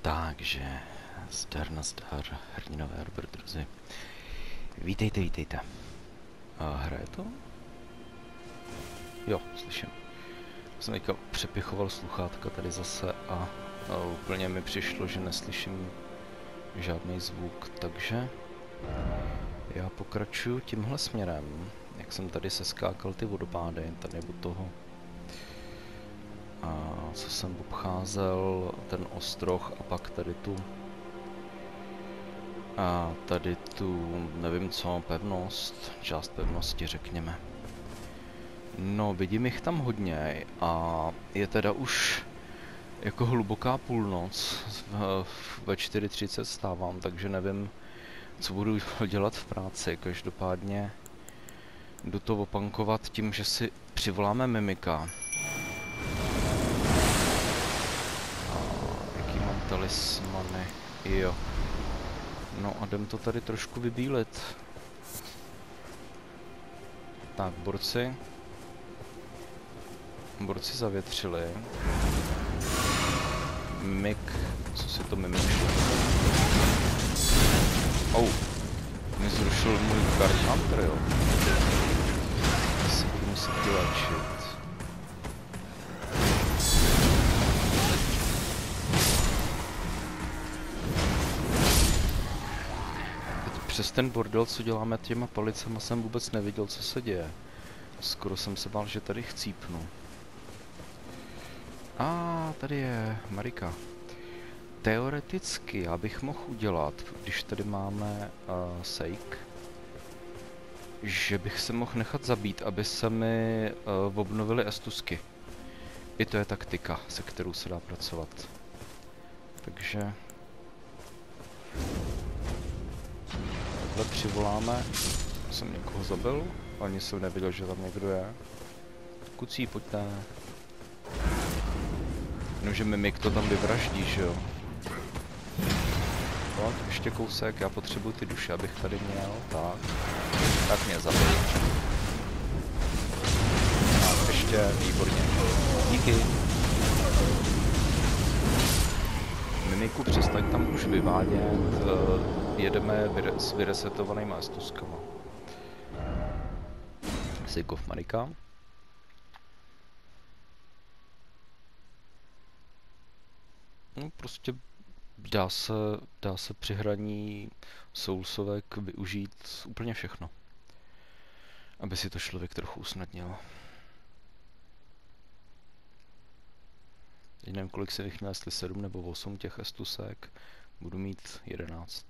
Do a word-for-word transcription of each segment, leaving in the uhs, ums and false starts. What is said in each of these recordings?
Takže, zdar na zdar, hrdinové a dobrodruzi. Vítejte, vítejte. A hraje to? Jo, slyším. Jsem teďka přepichoval sluchátka tady zase a, a úplně mi přišlo, že neslyším žádný zvuk, takže já pokračuju tímhle směrem, jak jsem tady seskákal ty vodopády, tady od toho. A co jsem obcházel, ten ostroh a pak tady tu a tady tu, nevím co, pevnost, část pevnosti řekněme. No, vidím jich tam hodně a je teda už jako hluboká půlnoc, ve čtyři třicet stávám, takže nevím, co budu dělat v práci. Každopádně jdu to opankovat tím, že si přivoláme mimika. A jaký mám talismany, jo. No a jdem to tady trošku vybílit. Tak, borci. Borci zavětřili. Mik, co si to mimičilo? Ou, mi zrušil můj card hunter, jo. Asi budu muset vyléčit. Přes ten bordel, co děláme těma palicema, jsem vůbec neviděl, co se děje. Skoro jsem se bál, že tady chcípnu. A tady je Marika. Teoreticky já bych mohl udělat, když tady máme uh, Seik, že bych se mohl nechat zabít, aby se mi uh, obnovily estusky. I to je taktika, se kterou se dá pracovat. Takže takhle přivoláme. Jsem někoho zabil, ani jsem neviděl, že tam někdo je. Kucí, pojďte. No, že mimik to tam vyvraždí, že jo. Pojď, ještě kousek, já potřebuji ty duše, abych tady měl, tak. Tak mě zabil. Tak, ještě, výborně. Díky. Mimiku, přestaň tam už vyvádět, jedeme s vyresetovanýma estuskama. Seikov Marika. No, prostě dá se, dá se při hraní Soulsovek využít úplně všechno. Aby si to člověk trochu usnadnil. Teď nevím, kolik jsem jich měl, jestli sedm nebo osm těch estusek. Budu mít jedenáct.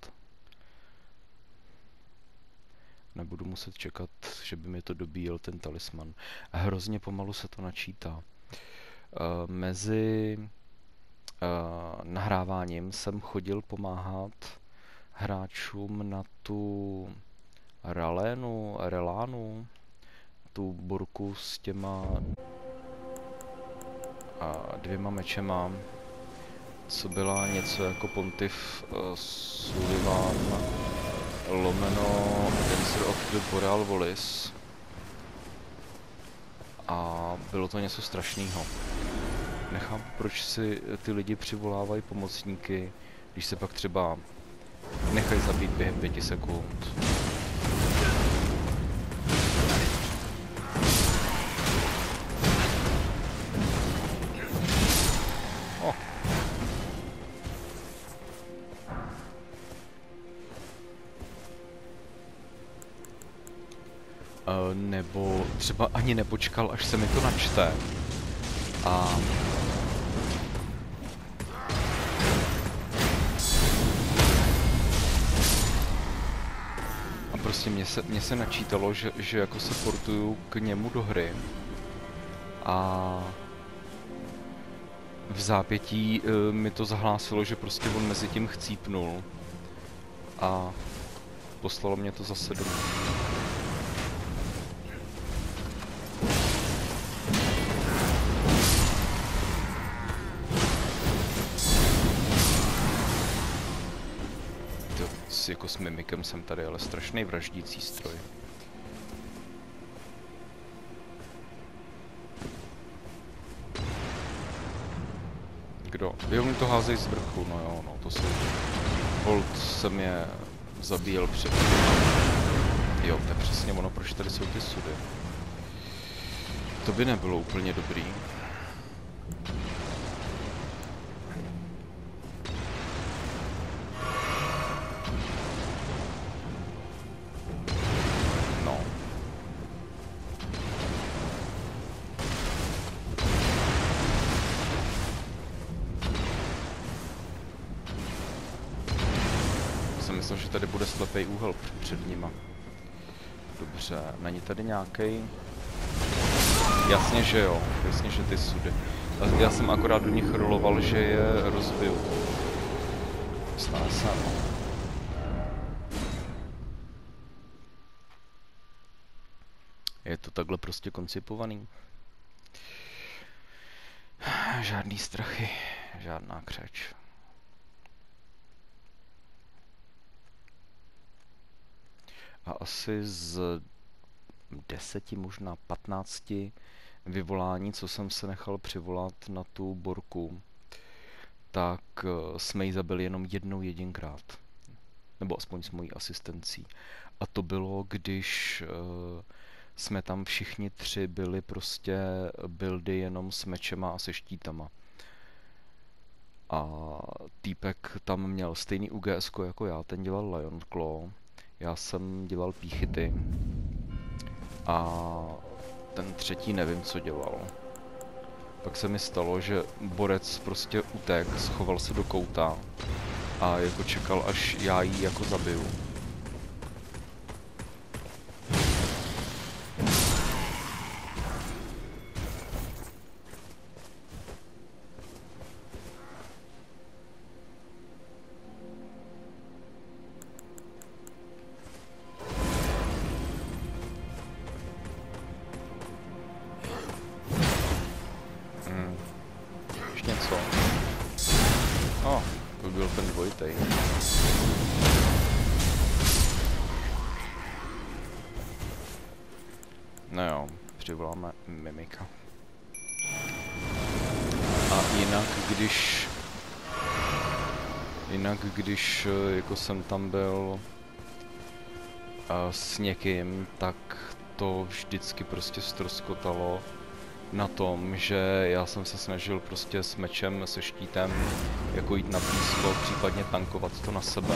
Nebudu muset čekat, že by mi to dobíjel ten talisman. A hrozně pomalu se to načítá. Uh, mezi Uh, nahráváním jsem chodil pomáhat hráčům na tu Ralénu, Relánu, tu borku s těma uh, dvěma mečema, co byla něco jako Pontiff uh, Sullivan lomeno Dancer of the Boreal Wallis. A bylo to něco strašného. Nechápu, proč si ty lidi přivolávají pomocníky, když se pak třeba nechají zabít během pěti sekund. Oh. Uh, nebo třeba ani nepočkal, až se mi to načte. A prostě mě se, mě se načítalo, že, že jako se portuju k němu do hry a v zápětí e, mi to zahlásilo, že prostě on mezi tím chcípnul a poslalo mě to zase domů. Jako s mimikem jsem tady, ale strašný vraždící stroj. někdo... Jo, mi to házejí z vrchu, no jo, no to jsou... Hold jsem je zabíjel před... Jo, to je přesně ono, proč tady jsou ty sudy. To by nebylo úplně dobrý. No. Jsem myslel, že tady bude slepý úhel před nima. Dobře, není tady nějaký. Jasně, že jo, jasně, že ty sudy. Já jsem akorát do nich roloval, že je rozbiju. Stane se, no. Je to takhle prostě koncipovaný. Žádný strachy, žádná křeč. A asi z deseti, možná patnácti vyvolání, co jsem se nechal přivolat na tu borku, tak jsme ji zabili jenom jednou jedinkrát. Nebo aspoň s mojí asistencí. A to bylo, když uh, jsme tam všichni tři byli prostě buildy jenom s mečema a se štítama. A týpek tam měl stejný U G S ko jako já, ten dělal Lion Claw. Já jsem dělal píchity. A ten třetí nevím, co dělal. Pak se mi stalo, že borec prostě utek, schoval se do kouta a jako čekal, až já jí jako zabiju. No jo, přivoláme mimika. A jinak, když... Jinak, když jako jsem tam byl s někým, tak to vždycky prostě ztroskotalo na tom, že já jsem se snažil prostě s mečem, se štítem jako jít na blízko, případně tankovat to na sebe.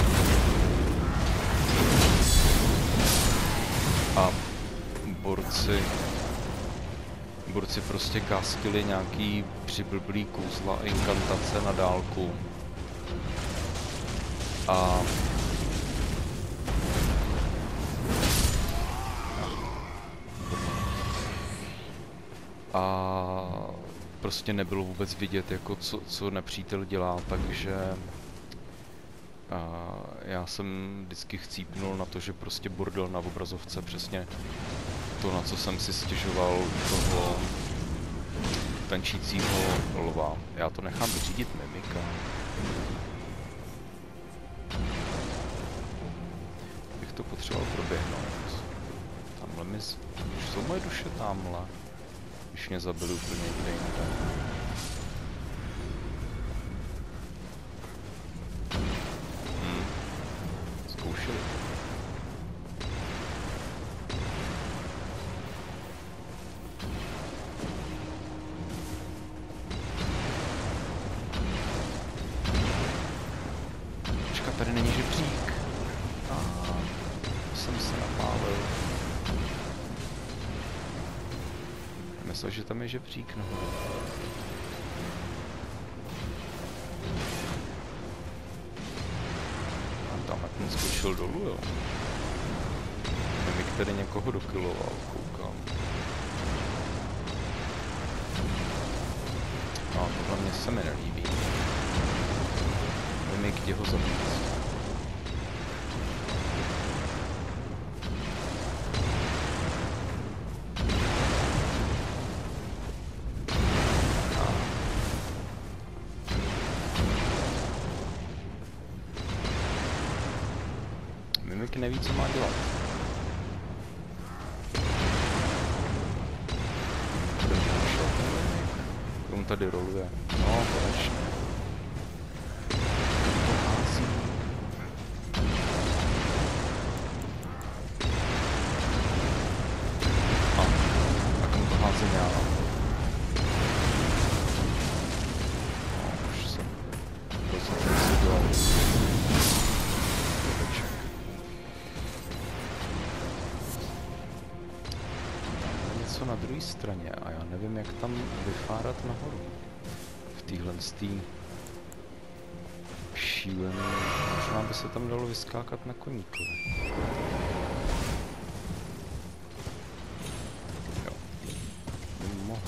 A borci, borci prostě kastili nějaký přiblblý kouzla, inkantace na dálku. A a prostě nebylo vůbec vidět, jako co, co nepřítel dělá, takže a já jsem vždycky chcípnul na to, že prostě bordel na obrazovce, přesně to, na co jsem si stěžoval toho tančícího lva. Já to nechám vyřídit mimika. Bych to potřeboval proběhnout. Tamhle mi... Z... Už jsou moje duše tamhle. Když mě zabili úplně někde jinde. Hmm. Zkoušeli. Počkat, tady není žebřík. Aha, jsem se napálil. Myslel, že tam je žebřík, no. A tam jak on skočil dolů, jo. Mimik tady někoho dokiloval, koukám. No, tohle mě se mi nelíbí. Mimik, jde ho zabít. Mimik neví, co má dělat. On tady roluje. No, konečně. na druhé straně a já nevím, jak tam vyfárat nahoru. V téhle stý šílený, možná by se tam dalo vyskákat na koníkovi. Jo, by mohl.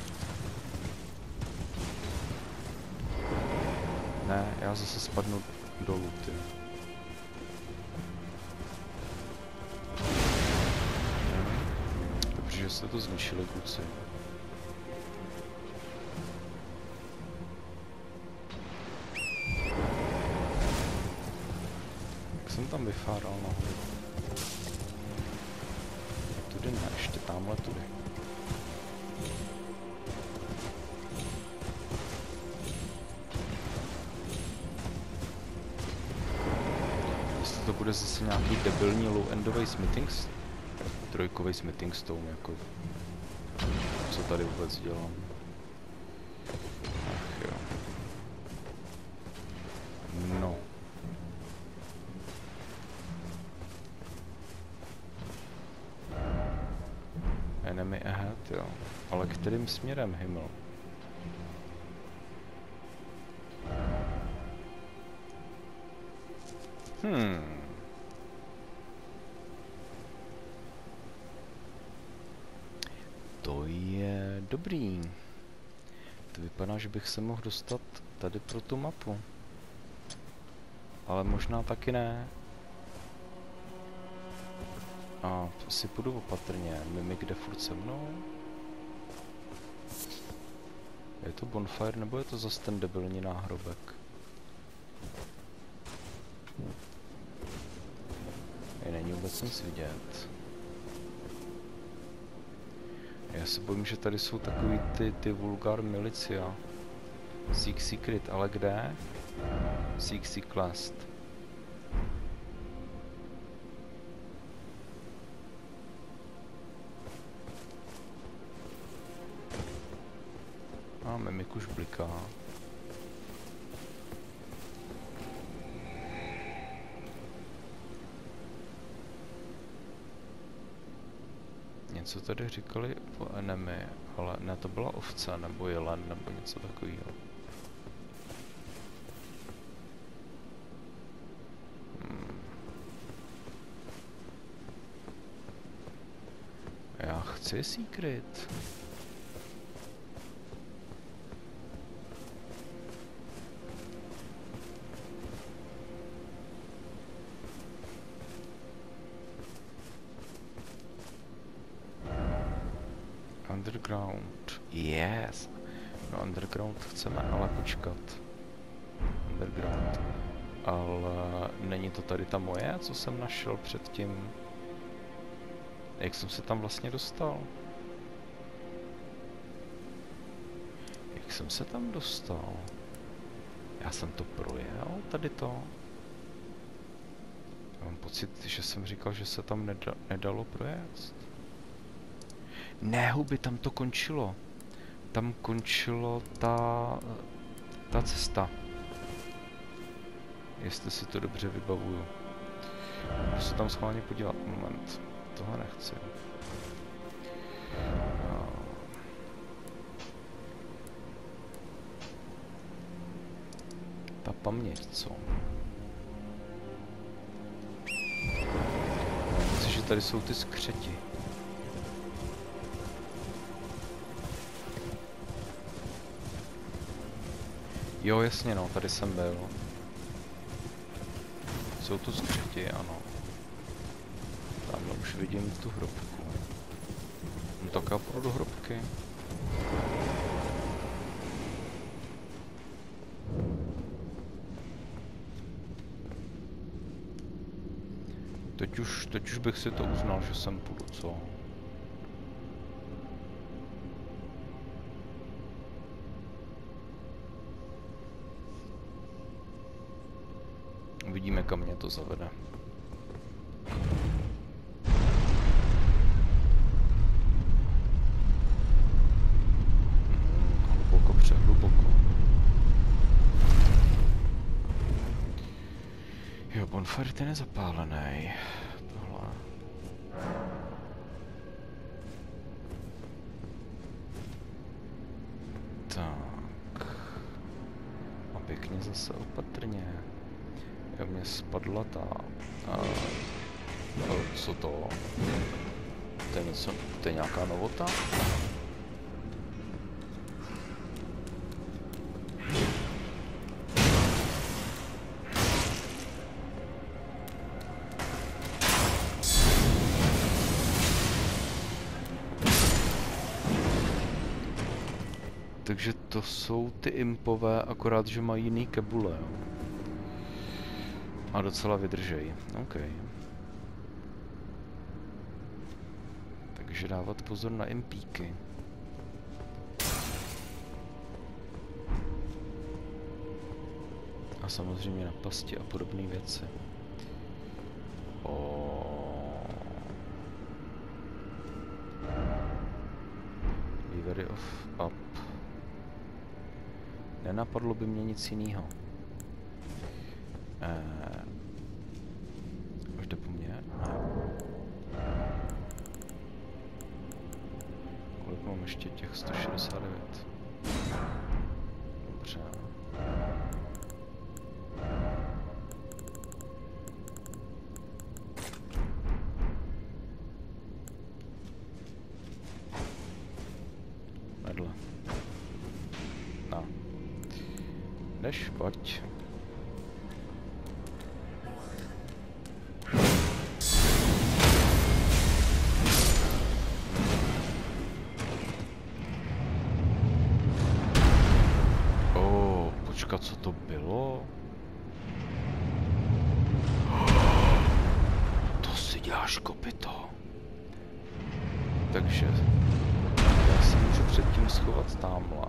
Ne, já zase spadnu dolů, ty. Dobře, že jste to zničili, kluci. Jak jsem tam vyfáral nahoru? Tudy ne, ještě tamhle tudy. To bude zase nějaký debilní low-endový smithing, trojkový smithing stone, jako co tady vůbec dělám. Ach jo. No. Enemy ahead, jo. Ale kterým směrem, Himmel? Hmm. To je dobrý. To vypadá, že bych se mohl dostat tady pro tu mapu. Ale možná taky ne. A si půjdu opatrně. Mimik jde furt se mnou. Je to bonfire, nebo je to zase ten debilní náhrobek? Je není vůbec nic vidět. Já se bojím, že tady jsou takový ty, ty vulgar milicia. Seek secret, ale kde? Seek seek last. A mimik už bliká. Něco tady říkali o enemy, ale ne, to byla ovce, nebo jelen, nebo něco takového. Hmm. Já chci secret. Underground. Yes. No underground chceme ale počkat. Underground. Ale není to tady ta moje, co jsem našel předtím? Jak jsem se tam vlastně dostal? Jak jsem se tam dostal? Já jsem to projel, tady to. Já mám pocit, že jsem říkal, že se tam neda nedalo projet. Ne, huby, tam to končilo. Tam končilo ta, ta cesta. Jestli si to dobře vybavuju. Můžu se tam schválně podívat. Moment. Tohle nechci. No. Ta paměť, co? Myslím, že tady jsou ty skřeti. Jo, jasně, no, tady jsem byl. Jsou tu skřeti, ano. Tamhle už vidím tu hrobku. No tak já půjdu do hrobky. Teď už, teď už bych si to uznal, že jsem půjdu, co? Uvidíme, kam mě to zavede. Hmm, hluboko, přehluboko. Jo, bonfire je nezapálený. Tohle. pěkně zase opatrně. Jak mě spadla ta... A, a, co to? To je něco, to je nějaká novota? Takže to jsou ty impové, akorát, že mají jiný kebule, jo. A docela vydržej. OK. Takže dávat pozor na impíky. A samozřejmě na pasti a podobné věci. Oh. Be very off up. Nenapadlo by mě nic jiného. Eee... Už jde po mně? Ne. Kolik mám ještě těch sto šedesát devět? Dobře. Vedle. No. Jdeš, pojď. Oh, počkat, co to bylo? To si děláš, kopyto. Takže já si můžu předtím schovat tamhle.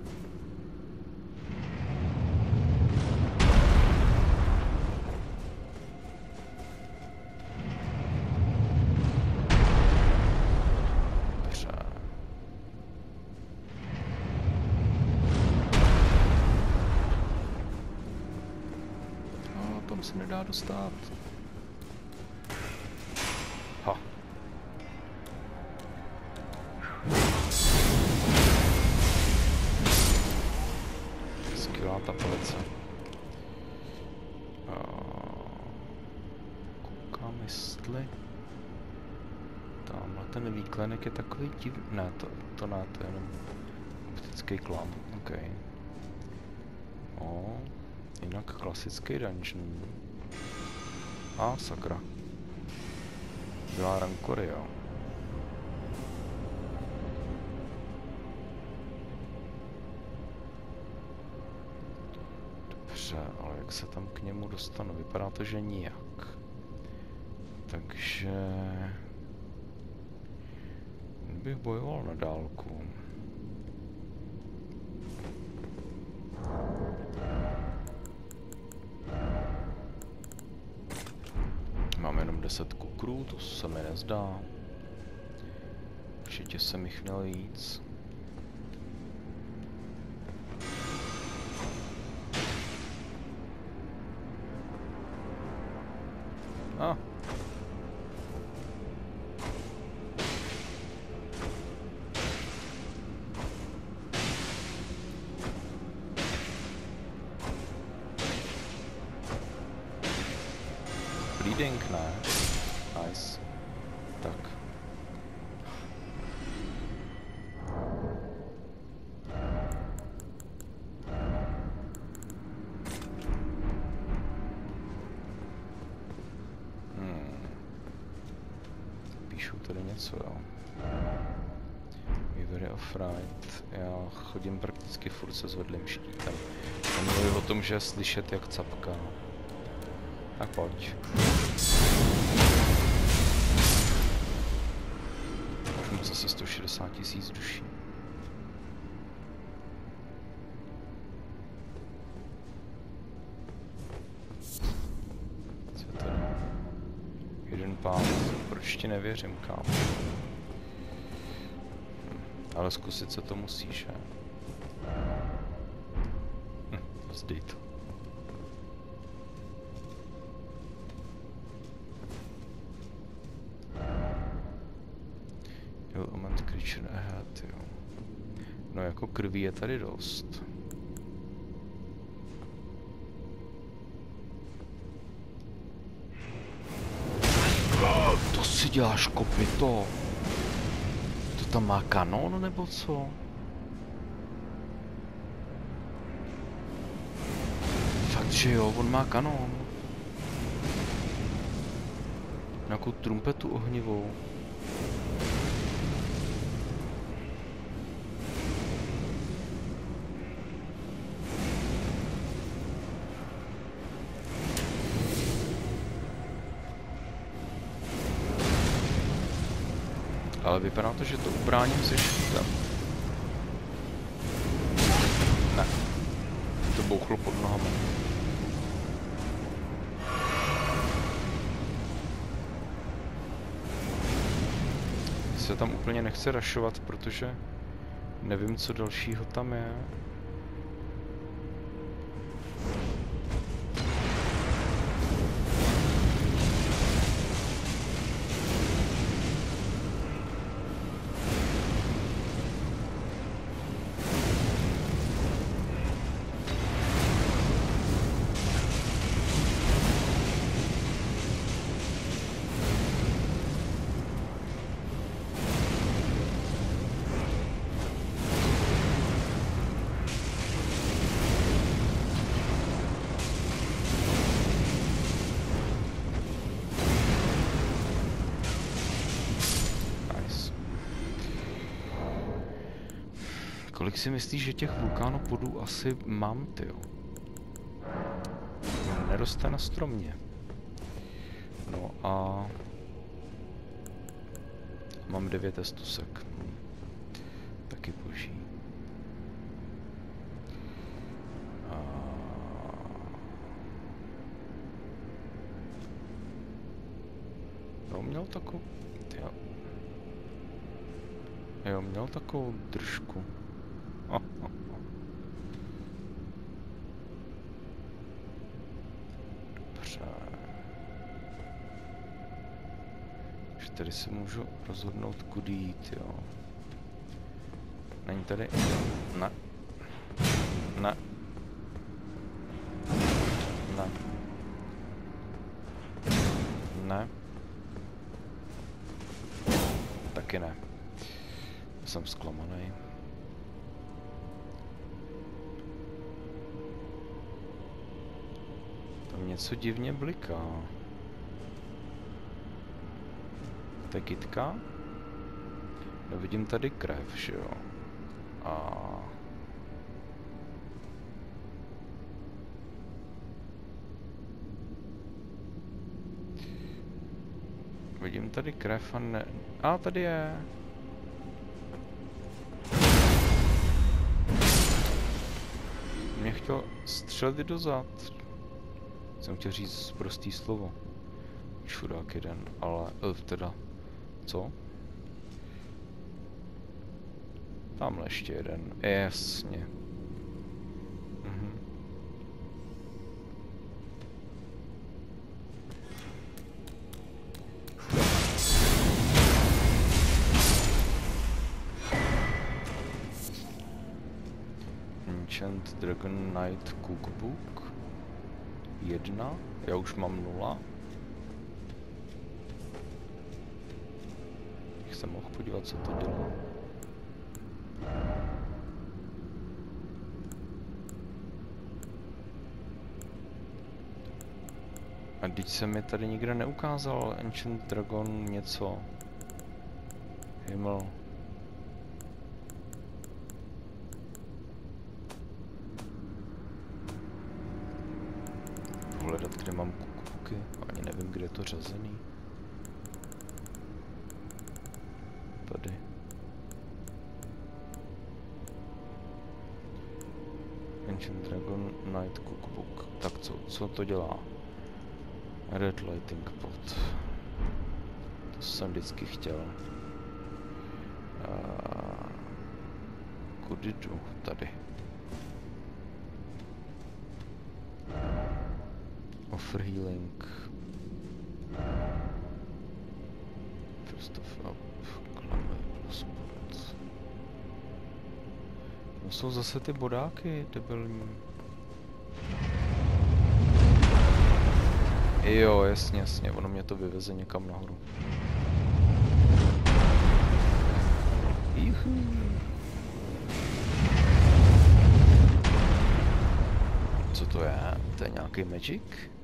Se nedá dostat. Ha. Skvělá ta palice. Koukám, jestli... Tamhle ten výklenek je takový divný. Ne, to, to ne, to je jenom optický klam. OK. O. Jinak klasický dungeon. A sakra. Byla rankory, jo. Dobře, ale jak se tam k němu dostanu? Vypadá to, že nijak. Takže... bych bojoval na dálku. Mám jenom deset kukrů, to se mi nezdá. Určitě jsem jich měl víc. A. Bleeding, ne. Nice. Tak. Hmm. Píšu tady něco, jo. Be very afraid. Já chodím prakticky furt se zvedlým štítem. On mluví o tom, že je slyšet jak capka. Tak pojď. Už mám zase sto šedesát tisíc duší. Co je tady? Jeden pán. Proč ti nevěřím, kámo? Ale zkusit se to musíš, ne? Hm, zdej to. Element creature ahead, jo. No jako krví je tady dost. si děláš kopyto? To tam má kanon nebo co? Fakt, že jo, on má kanon. Nějakou trumpetu ohnivou. Ale vypadá to, že to ubráním se štítem. Ne. To bouchlo pod nohama. Se tam úplně nechce rašovat, protože nevím, co dalšího tam je. Kolik si myslíš, že těch vulkánopodů asi mám, tyjo? Neroste na stromě. No a... mám devět estusek. Hm. Taky boží. A... no, měl takovou... Jo. Jo, měl takovou držku. Oh, oh, oh. Dobře. Už tady se můžu rozhodnout, kudy jít, jo. Není tady... Ne. Ne. Ne. Ne. Taky ne. Jsem zklamaný. Tam něco divně bliká. To je kytka? No, vidím tady krev, že jo? A... vidím tady krev a ne... a tady je... mě chtěl střelit do zad. Jsem chtěl říct prostý slovo. Čurák jeden, ale elf teda. Co? Tamhle ještě jeden. Jasně. Mhm. Ancient Dragon Knight Cookbook. Jedna. Já už mám nula. Bych se mohl podívat, co to dělá. A teď se mi tady nikde neukázal Ancient Dragon něco. Himmel. Hledat, kde mám kukuky. Ani nevím, kde je to řazený. Tady. Ancient Dragon Knight Cookbook. Tak co, co to dělá? Red Lighting Pot. To jsem vždycky chtěl. Uh, kudy jdu? Tady. Offer healing. First of up. Klame plus bod. No jsou zase ty bodáky debilní. Jo, jasně, jasně, ono mě to vyveze někam nahoru. Co to je? To je nějaký magic?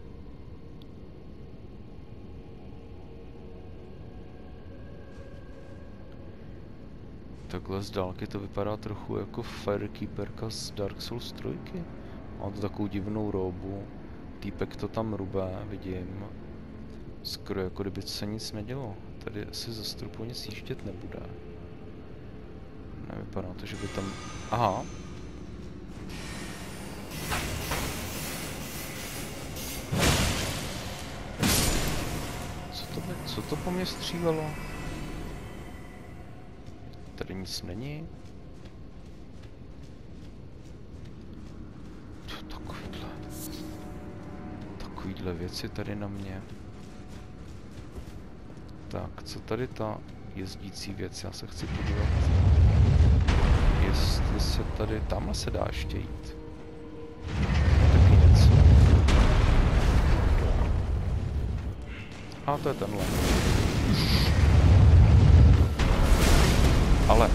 Takhle z dálky to vypadá trochu jako Firekeeperka z Dark Souls tři. Má to takovou divnou róbu. Týpek to tam rubé, vidím. Skoro jako kdyby se nic nedělo. Tady asi ze stropu nic jíždět nebude. Nevypadá to, že by tam... Aha. Co to, by... Co to po mně střílelo? Tady nic není. Takovýhle... Takovýhle věci tady na mě. Tak, co tady ta jezdící věc? Já se chci podívat. Jestli se tady... Tamhle se dá ještě jít. Taky něco. A to je tenhle. Ale...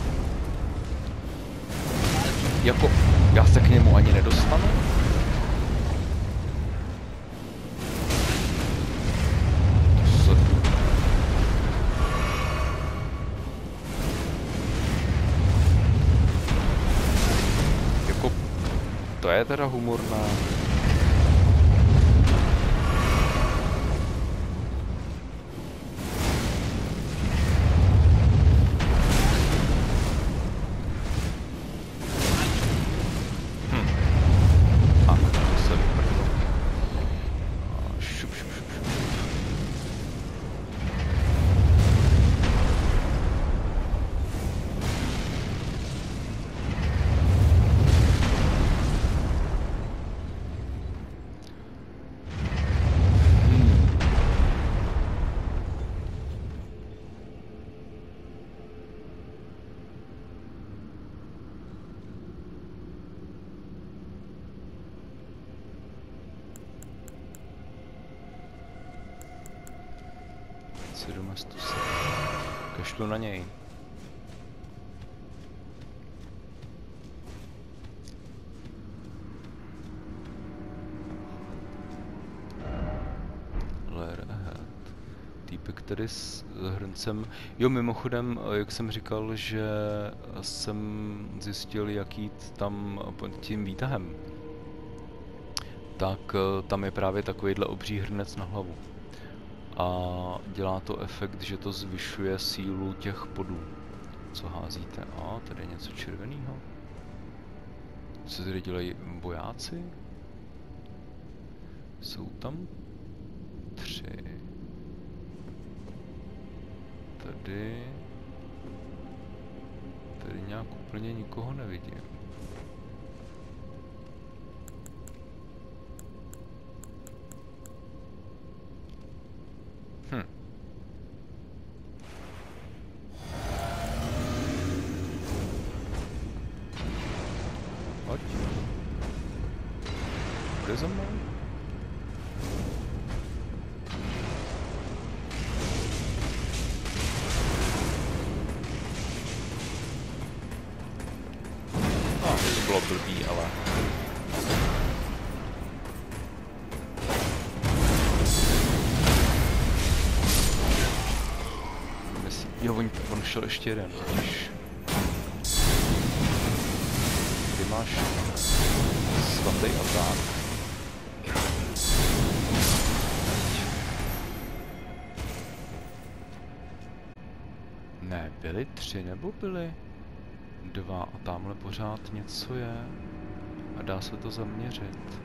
Jako... Já se k němu ani nedostanu? To je teda humorná. Hm. A, to se vyprdlo. Šup, šup, šup, šup. Kašlu na něj. Lair ahead. Týpek tady s hrncem. Jo, mimochodem, jak jsem říkal, že jsem zjistil, jak jít tam tím výtahem. Tak tam je právě takovýhle obří hrnec na hlavu. A dělá to efekt, že to zvyšuje sílu těch podů, co házíte. A tady je něco červeného. Co tady dělají bojáci? Jsou tam tři. Tady... Tady nějak úplně nikoho nevidím. Hm. Pojď. Bude za mnou? No, to bylo blbý, ale... Jo, on, on šel ještě jeden, totiž. Ty máš svatý atak. Ne, byli tři nebo byli dva a tamhle pořád něco je a dá se to zaměřit.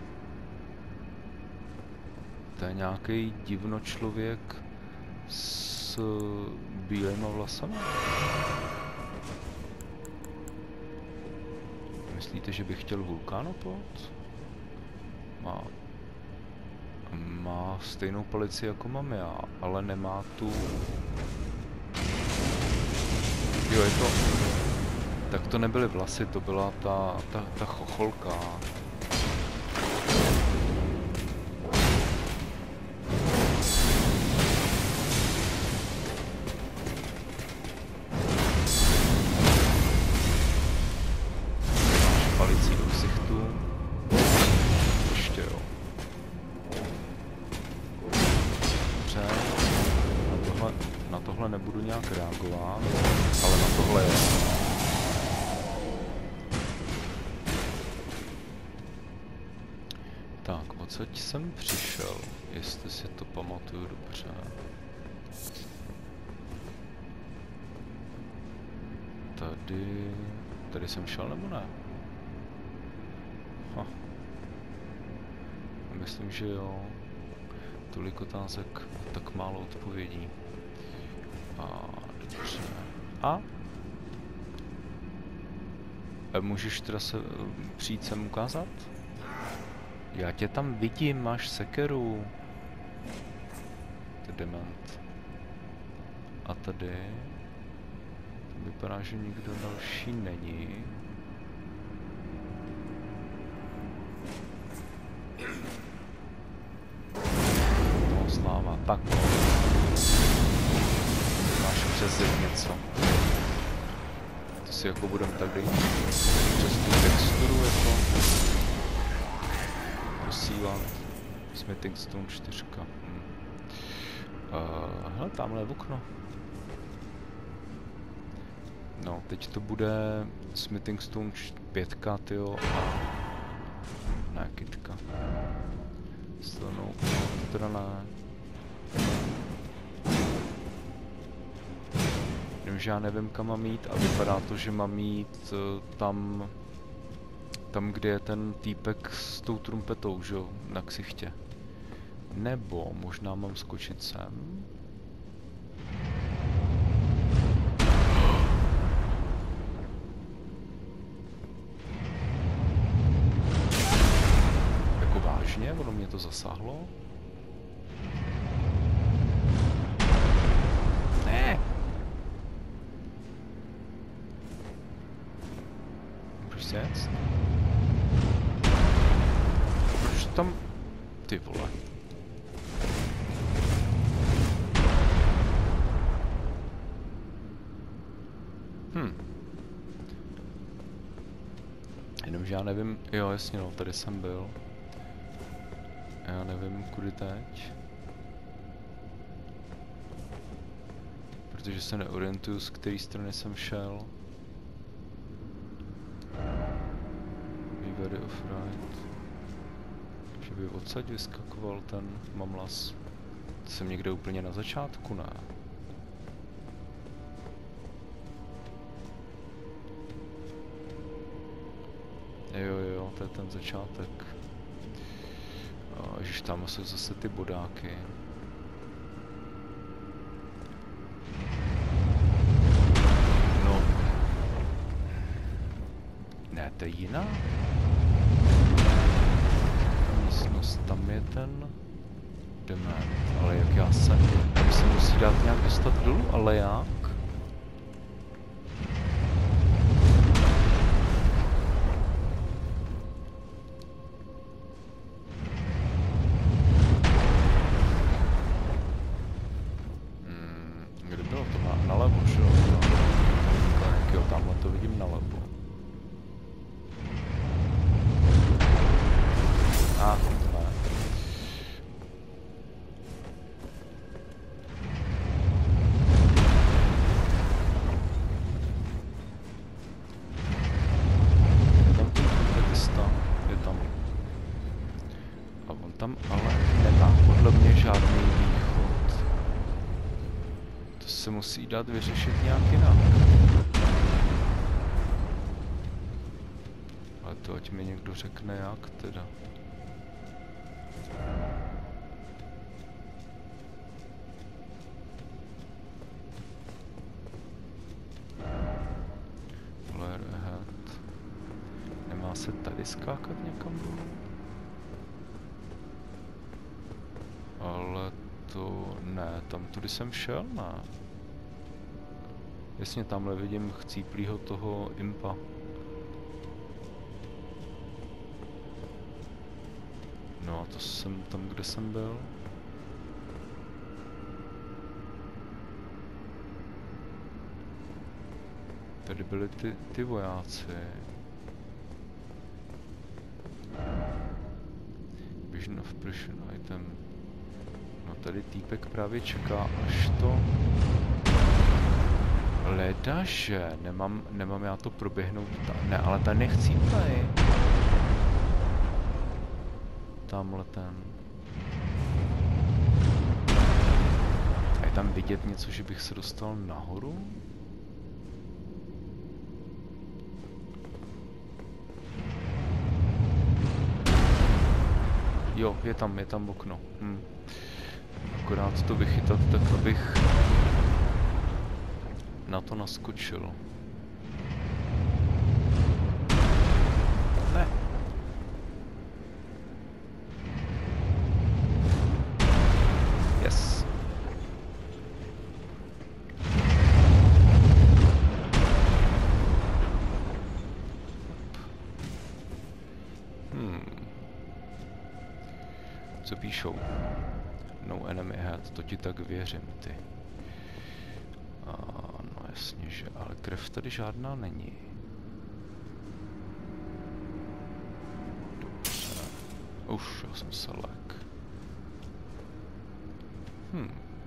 To je nějaký divnočlověk s bílejma vlasama? Myslíte, že bych chtěl vulkánopod? Má... Má stejnou palici jako mám já, ale nemá tu... Jo, je to... Tak to nebyly vlasy, to byla ta, ta, ta chocholka. nějak reagovat, ale na tohle je. Tak, odsaď jsem přišel, jestli si to pamatuju dobře. Tady... Tady jsem šel nebo ne? Ha. Myslím, že jo. Tolik otázek, tak málo odpovědí. A dobře. A? E, můžeš teda se přijít sem ukázat? Já tě tam vidím, máš sekeru. Ty dement. A tady? Vypadá, že nikdo další není. No, sláva. Tak. Máš přes něco. To si jako budem tady přes tu texturu jako posílat. Smithing Stone čtyři. Hm. Uh, hele, tamhle je okno. No, teď to bude Smithing Stone pět, tyjo, a... Ne, kytka. Stranou, to teda ne. Jenomže já nevím, kam mám jít a vypadá to, že mám jít uh, tam... Tam, kde je ten týpek s tou trumpetou, že jo, na ksichtě. Nebo možná mám skočit sem. Jako vážně? Ono mě to zasáhlo? Ne! Můžeš se jet? Proč tam... Ty vole. Hm. Jenomže já nevím, jo jasně no, tady jsem byl. Já nevím, kudy teď. Protože se neorientuju, z které strany jsem šel. Be very off-right. Že by odsaď vyskakoval ten mamlas. To jsem někde úplně na začátku, ne? Jo, jo, to je ten začátek. Ježiš, tam jsou zase ty bodáky. No. Ne, to je jiná. Ta místnost, tam je ten... dement, ale jak já se... Tam se musí dát nějak dostat dolů, ale jak? Tam ale nemá podle mě žádný východ. To se musí dát vyřešit nějak jinak. Ale to ať mi někdo řekne jak teda. Flare ahead. Nemá se tady skákat někam dolů? Ale to ne, tam tudy jsem šel, ne. Jasně, tamhle vidím chcíplýho toho impa. No a to jsem tam, kde jsem byl. Tady byli ty, ty vojáci. Vision of Precision Item. No tady týpek právě čeká, až to... Ledaže, nemám, nemám já to proběhnout, ta, ne, ale ta nechcí tady. Tamhle ten. A je tam vidět něco, že bych se dostal nahoru? Jo, je tam, je tam okno. Hm. Akorát to vychytat tak, abych na to naskočil. Ne. Yes. Hmm. Co píšou? No enemy head, to ti tak věřím, ty. A, no jasně, že, ale krev tady žádná není. Dobře. Už, já jsem se lek. Hm.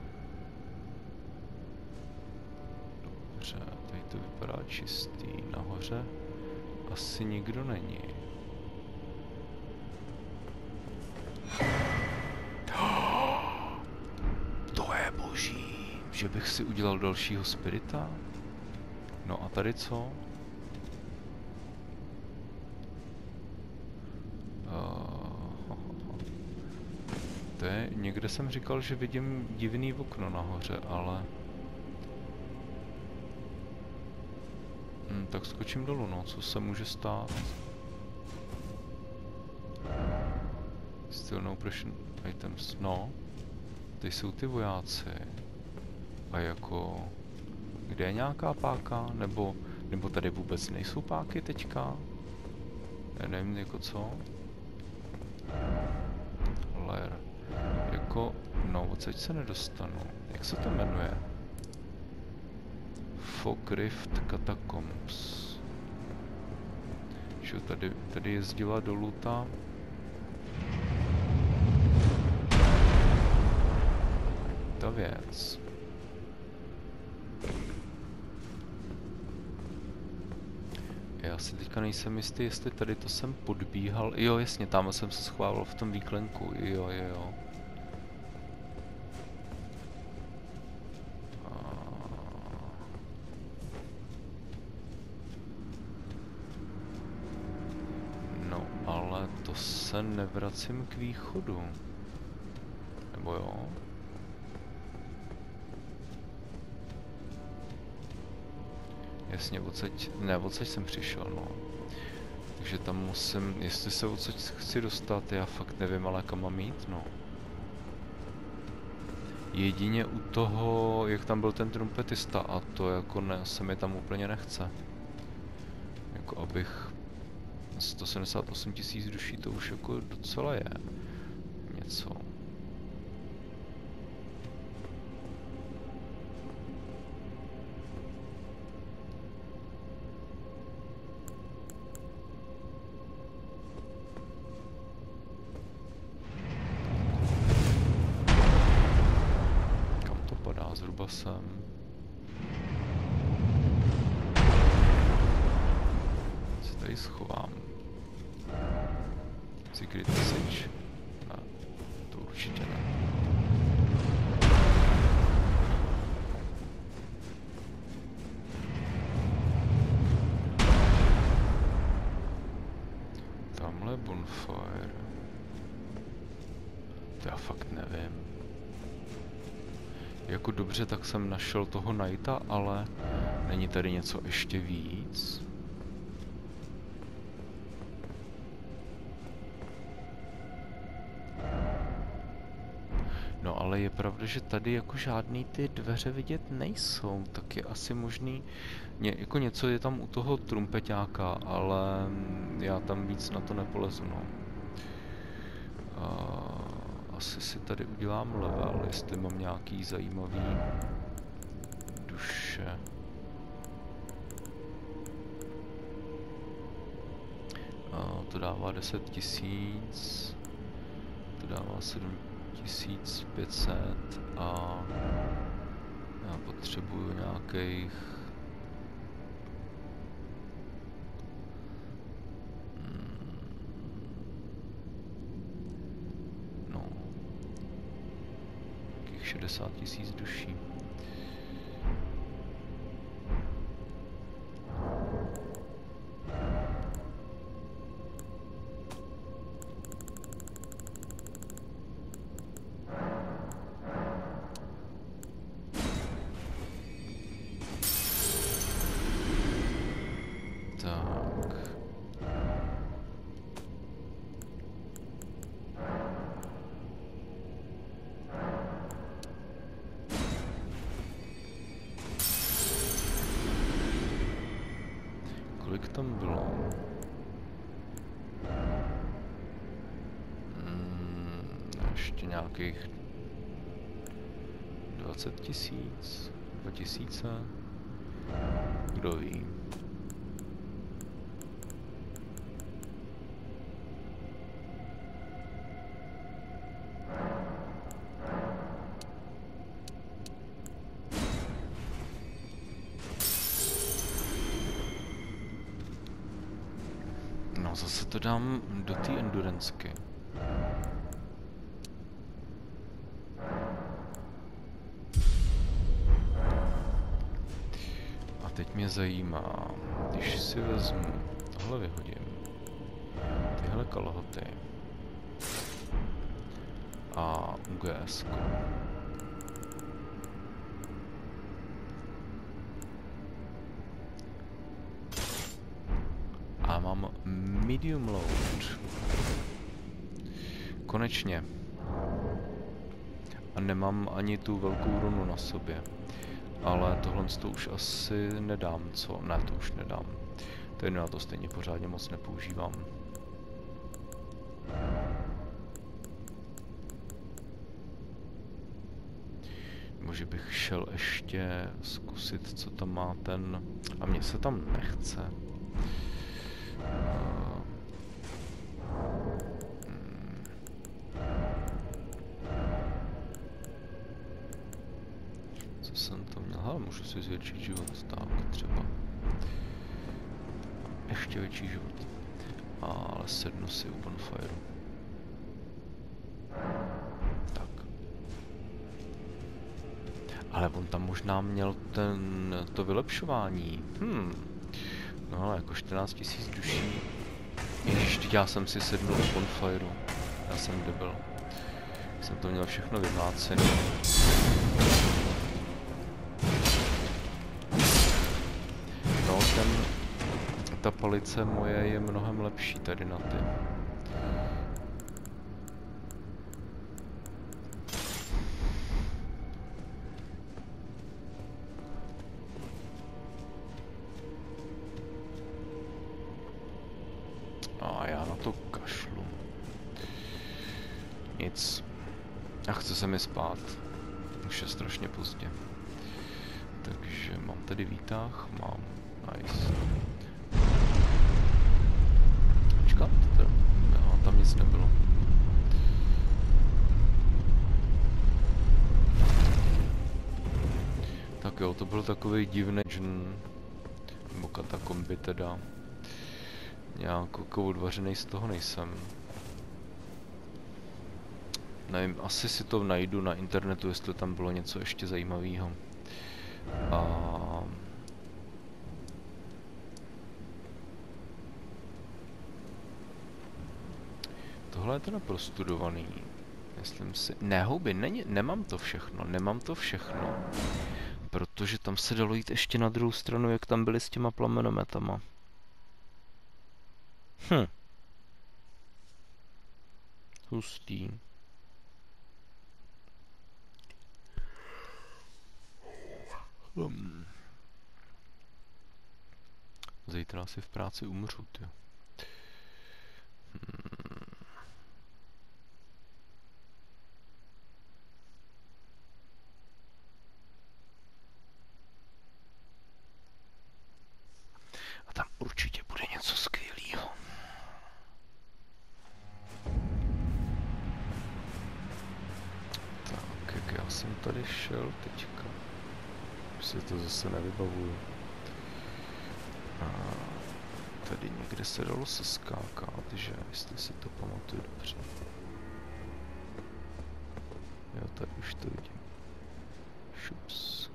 Dobře, tady to vypadá čistý. Nahoře asi nikdo není. To je boží, že bych si udělal dalšího spirita. No a tady co? Uh, to je, někde jsem říkal, že vidím divný okno nahoře, ale... Hm, tak skočím dolů, no, co se může stát? Still no pressure items, no. Tady jsou ty vojáci. A jako... Kde je nějaká páka? Nebo, nebo tady vůbec nejsou páky teďka? Já nevím jako co. Lair. Jako... No, odsaď se nedostanu. Jak se to jmenuje? Fog Rift Catacombs. Čo, tady, tady jezdila dolů ta... Ta věc. Já si teďka nejsem jistý, jestli tady to jsem podbíhal. Jo, jasně, tam jsem se schovával v tom výklenku. Jo, jo, jo. No, ale to se nevracím k východu. Nebo jo? Jasně, odsaď, ne, odsaď jsem přišel, no. Takže tam musím, jestli se odsaď chci dostat, já fakt nevím, ale kam mám jít, no. Jedině u toho, jak tam byl ten trumpetista, a to jako ne, se mi tam úplně nechce. Jako abych... sto sedmdesát osm tisíc duší, to už jako docela je něco. Zhruba sem. Se tady schovám. Secret message? Ne, to určitě ne. Tamhle bonfire. To já fakt nevím. Jako dobře, tak jsem našel toho Knighta, ale není tady něco ještě víc? No ale je pravda, že tady jako žádný ty dveře vidět nejsou, tak je asi možný, ně, jako něco je tam u toho trumpeťáka, ale já tam víc na to nepolezu, no. Uh... Asi si tady udělám level, jestli mám nějaký zajímavý duše. A to dává deset tisíc, to dává sedm tisíc pět set a Já potřebuju nějakých... No... Nějakých šedesát tisíc duší. Kolik tam bylo? Hmm, ještě nějakých dvacet tisíc, dva tisíce, kdo ví. No, zase to dám do té enduranceky. A teď mě zajímá, když si vezmu, tohle vyhodím, tyhle kalhoty a U G S ko. A mám medium load. Konečně. A nemám ani tu velkou runu na sobě. Ale tohle to už asi nedám, co? Ne, to už nedám. To jedno, já to stejně pořádně moc nepoužívám. Možná bych šel ještě zkusit, co tam má ten... A mně se tam nechce. Co jsem to měl? Hele, můžu si zvětšit život, tak třeba. Ještě větší život. Ale sednu si u bonfire. Tak. Ale on tam možná měl ten, to vylepšování. Hmm. No ale jako čtrnáct tisíc duší. Ježiš, já jsem si sednul u bonfire. Já jsem debil. Jsem to měl všechno vyvlácené. No, ten, ta palice moje je mnohem lepší tady na ty. A já na to kašlu. Nic. A chce se mi spát. Už je strašně pozdě. Takže mám tady výtah, mám. Nice. Počkat, no, tam nic nebylo. Tak jo, to byl takový divný džn, nebo katakomby teda. Nějak jako odvařenej z toho nejsem. Nevím, asi si to najdu na internetu, jestli tam bylo něco ještě zajímavého. A... Tohle je teda prostudovaný. Myslím si... Ne, houby, ne, nemám to všechno, nemám to všechno. Protože tam se dalo jít ještě na druhou stranu, jak tam byli s těma plamenometama. Hm. Hustý. Hmm. Zítra asi v práci umřu, tyjo. Hmm. A tam určitě bude něco skvělého. Tak, jak já jsem tady šel teďka. si to zase nevybavuju. A tady někde se dalo seskákat, že? Jestli si to pamatuju dobře. Jo, tady už to vidím. Šups.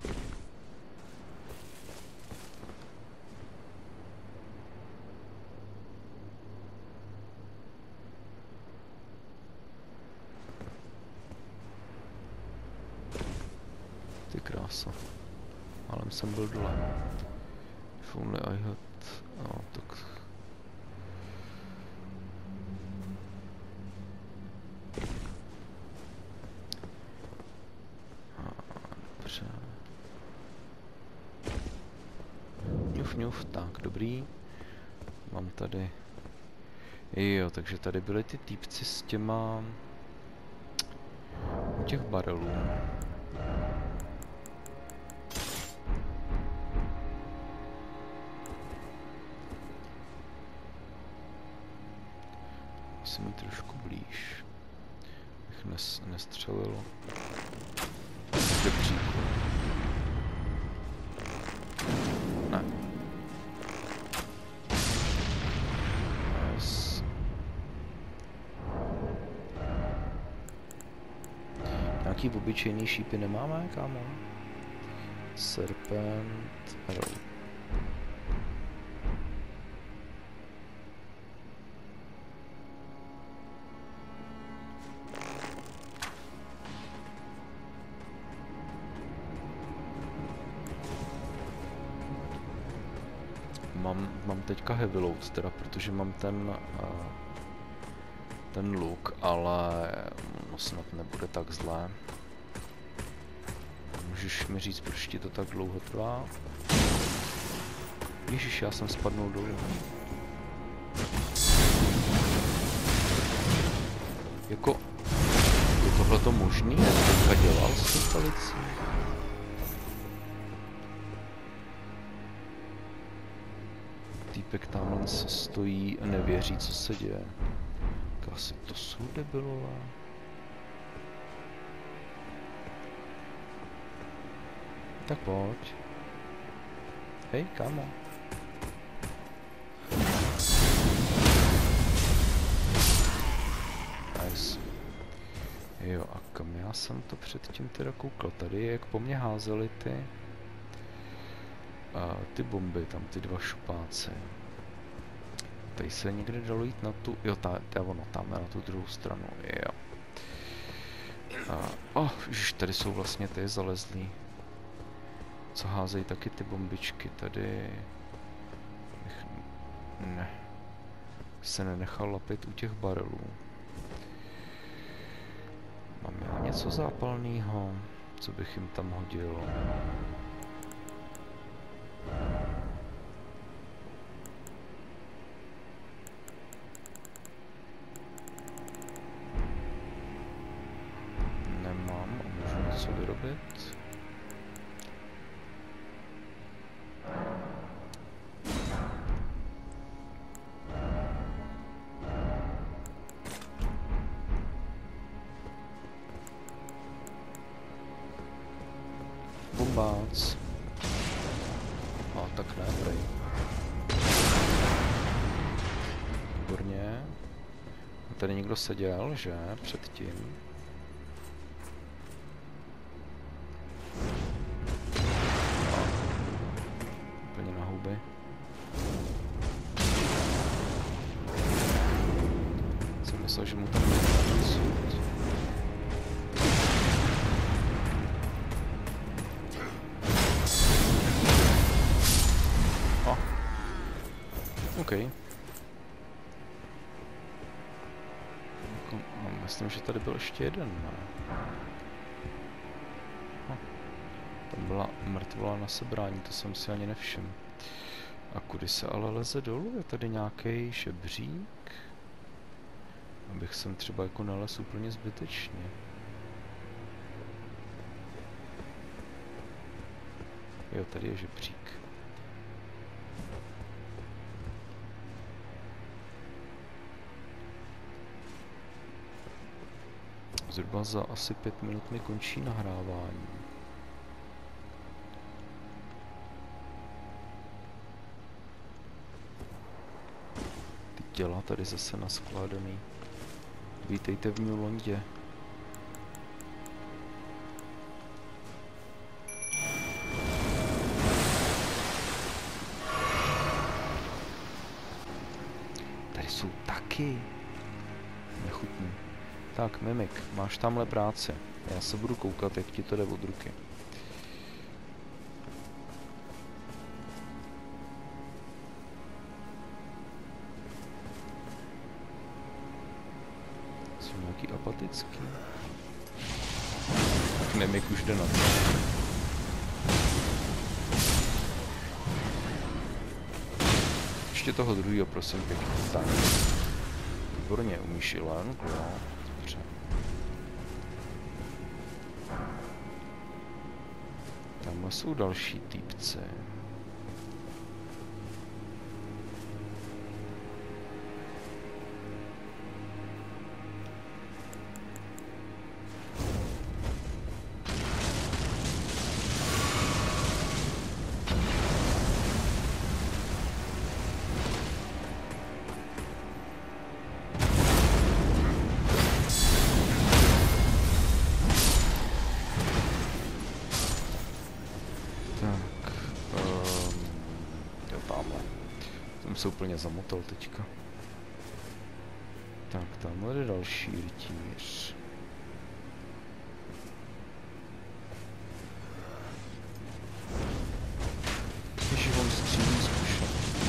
Ty krása. Ale jsem byl dole. If only I had... No, tak... Dobře. Ňuf, ňuf, tak, dobrý. Mám tady... Jo, takže tady byly ty týpci s těma... U těch barelů. Musím jít trošku blíž. Bych nes, nestřelil. Žebříku. Ne. Yes. Nějaký obyčejný šípy nemáme, kámo? Serpent arrow. Mám, mám teďka heavy load, teda, protože mám ten, uh, ten luk, ale no, snad nebude tak zlé. Můžeš mi říct, proč ti to tak dlouho trvá? Ježiš, já jsem spadnul dolů. Jako, je tohleto možný? Jak to teďka dělal s tou palicí? Týpek tamhle stojí a nevěří, co se děje. Tak asi to jsou debilové. Tak pojď. Hej, kámo. Nice. Jo, a kam já jsem to předtím teda koukal? Tady jak po mně házeli ty... A ty bomby, tam ty dva šupáci. Tady se někde dalo jít na tu... Jo, ta, ta ono, tam na tu druhou stranu, jo. A, oh, ježiš, tady jsou vlastně ty zalezlí. Co házejí taky ty bombičky, tady... Nech... Ne. Se nenechal lapit u těch barelů. Mám já něco zápalného, co bych jim tam hodil? Nemám a můžu něco vyrobit. Bombác. A tak ne, prej. Výborně. A tady někdo seděl, že? Předtím. A. Úplně na houby. Jsem myslel, že mu tam něco. OK. Myslím, že tady byl ještě jeden, ne? Hm. Tam byla mrtvola na sebrání, to jsem si ani nevšiml. A kudy se ale leze dolů? Je tady nějaký žebřík? Abych sem třeba jako nalez úplně zbytečně. Jo, tady je žebřík. Zhruba za asi pět minut mi končí nahrávání. dělá tady zase naskládaný. Vítejte v New Londě. Tady jsou taky. Nechutný. Tak, Mimik, máš tamhle práci. Já se budu koukat, jak ti to jde od ruky. Jsou nějaký apatický. Tak Mimik už jde na to. Ještě toho druhýho, prosím pěkně. Tak. Výborně, umíš i lenku, jo? Dobře. Tamhle jsou další týpci. Se úplně zamotal teďka. Tak, tamhle je další rytíř. Ježiš, on střílí zkušen.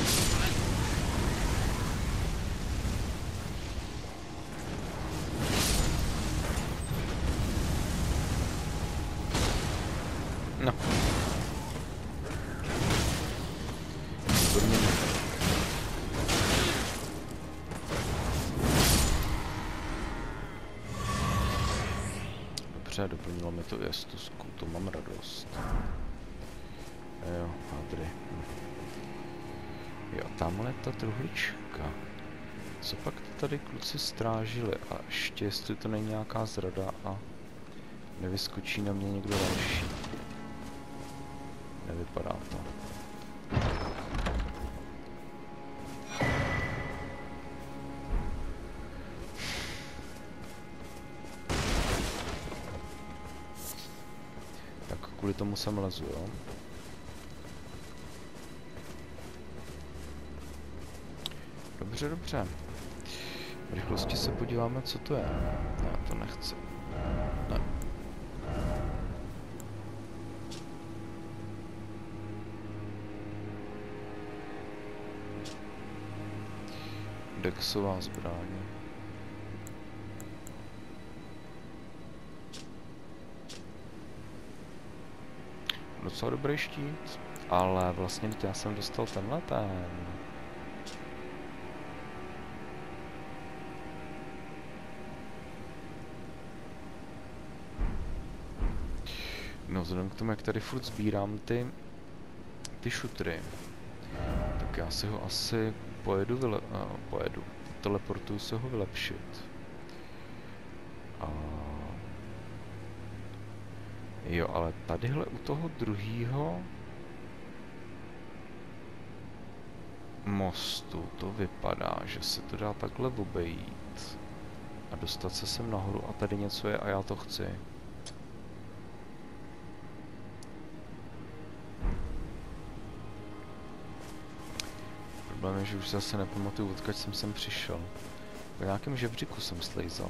No. Dobře, doplnilo mi to jestusku, to mám radost. Jo, hadry. Jo, tamhle ta truhlička. Co pak to tady kluci strážili? A ještě jestli to není nějaká zrada a nevyskočí na mě někdo další. Nevypadá to. Kvůli tomu sem lezu, jo? Dobře, dobře. V rychlosti se podíváme, co to je. Já to nechci. Ne. Dexová zbraň. Docela dobrý štít, ale vlastně já jsem dostal tenhle ten. No, vzhledem k tomu, jak tady furt sbírám ty, ty šutry, tak já si ho asi pojedu, vyle, uh, pojedu, teleportuju se ho vylepšit. A... Jo, ale tadyhle u toho druhýho mostu to vypadá, že se to dá takhle obejít a dostat se sem nahoru a tady něco je a já to chci. Problém je, že už zase nepamatuju, odkud jsem sem přišel. V nějakém žebříku jsem slejzal.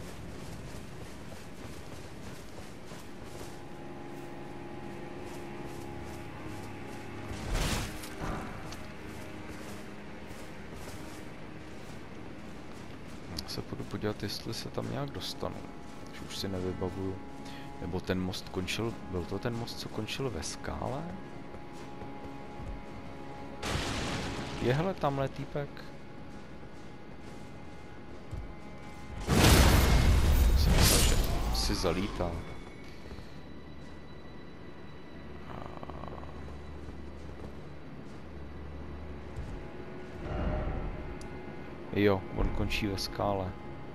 Se půjdu podívat, jestli se tam nějak dostanu. Že už si nevybavuju. Nebo ten most končil, byl to ten most, co končil ve skále? Jehle, tamhle týpek. Jsem myslel, že si zalítá. Jo, on končí ve skále.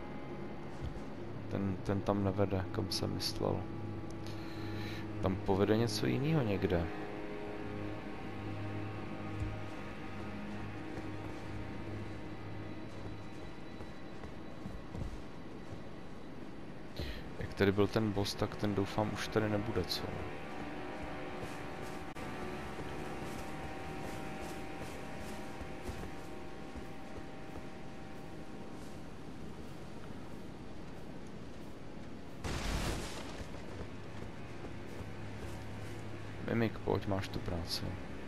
Ten, ten tam nevede, kam jsem myslel. Tam povede něco jiného někde. Jak tady byl ten boss, tak ten doufám už tady nebude, co? Mimik, pojď, máš tu práci.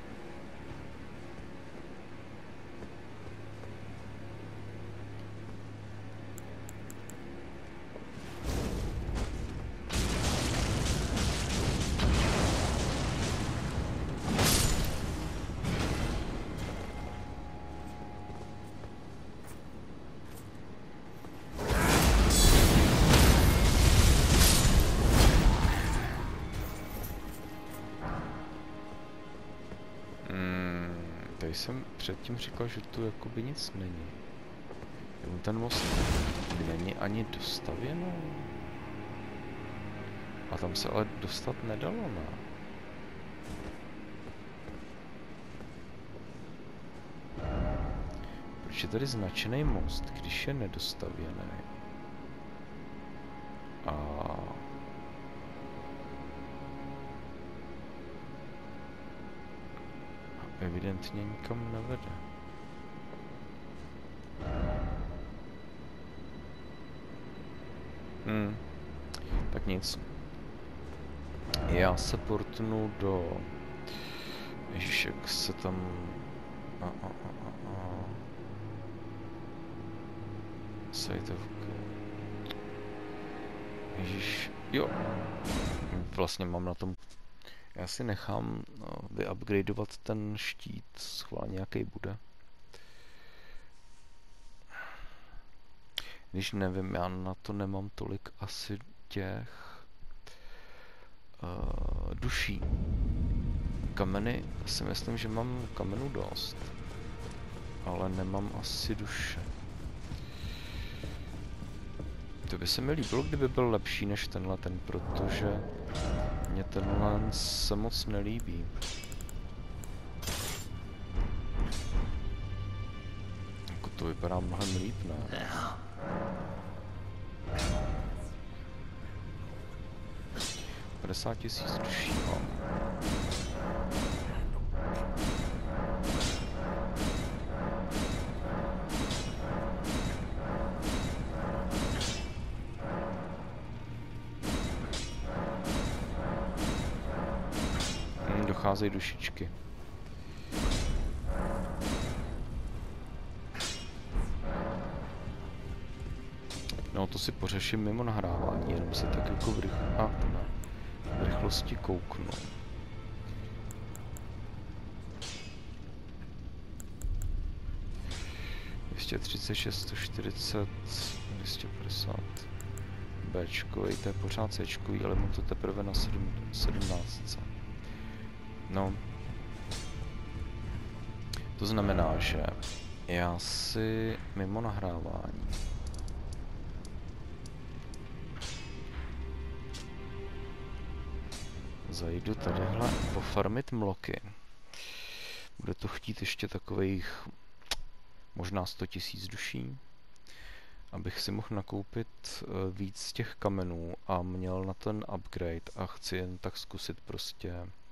Tady jsem předtím říkal, že tu jakoby nic není. Jo, ten most není ani dostavěno. A tam se ale dostat nedalo, ne? Proč je tady značený most, když je nedostavěný? A... evidentně nikam nevede. Hmm. Tak nic. Já se portnu do... Ježiš, jak se tam... A, a, a, a, a. Sejte v... Ježiš, jo. Vlastně mám na tom... Já si nechám no, vyupgradeovat ten štít, schválně jaký bude. Když nevím, já na to nemám tolik asi těch uh, duší. Kameny, si myslím, že mám kamenů dost, ale nemám asi duše. To by se mi líbilo, kdyby byl lepší než tenhle ten, protože mně tenhle se moc nelíbí. Jako to vypadá mnohem líp, ne? padesát tisíc duší mám. Hmm, docházejí dušičky. No to si pořeším mimo nahrávání, jenom se tak jako v, rych... ah, ne. v rychlosti kouknu. dvě stě třicet šest, sto čtyřicet, dvě stě padesát. Bčkový, to je pořád Cčkový, ale mám to teprve na sedmnáct. No. To znamená, že já si mimo nahrávání zajdu tadyhle pofarmit mloky. Bude to chtít ještě takových možná sto tisíc duší, abych si mohl nakoupit víc z těch kamenů a měl na ten upgrade a chci jen tak zkusit prostě